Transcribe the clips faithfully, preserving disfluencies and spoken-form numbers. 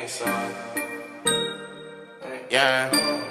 Yeah.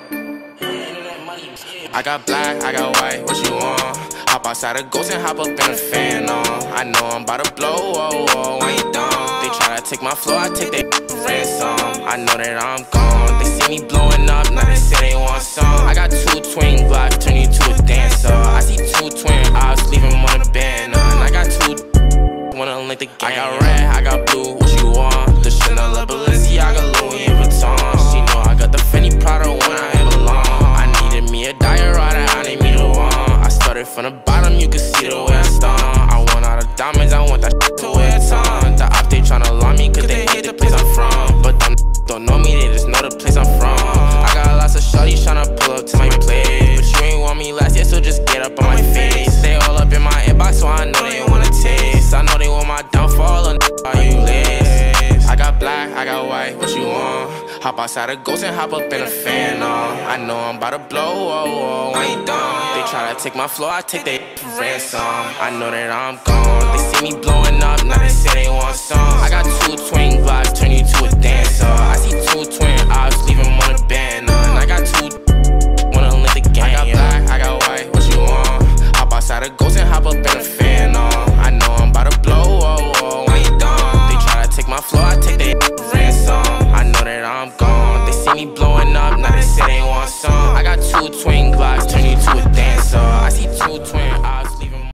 I got black, I got white, what you want? Hop outside a ghost and hop up in a fan on. I know I'm about to blow, whoa, whoa, I ain't dumb. They try to take my flow, I take their ransom. I know that I'm gone, they see me blowing up, now they say they want some. I got two twin Glocks, turn you to a dancer. I see two twin eyes, leave them on a banner. And I got two, wanna link the game. I got red, I got blue, what you want? The Chanel, Balenciaga, Louis Vuitton. She know I got the Fendi Prada when I belong. I needed me a diorama, I need me the one. I started from the bottom, you can see the way I stung. I want all the diamonds, I want that shit to wear a ton. The op, they tryna lie me, cause they hate the place I'm from. But them don't know me, they just know the place I'm from. I got lots of shorties tryna pull up to my place, but you ain't want me last year, so just get up on my face. They all up in my inbox, so I know they wanna taste. I know they want my downfall, and how you live. I got black, I got white, what you want? Hop outside a ghost and hop up in a fan on. I know I'm about to blow, whoa, whoa, I ain't dumb. They try to take my flow, I take their ransom. I know that I'm gone, they see me blowing up, now they say they want some. I got two twin Glocks, turn you to a dancer. I see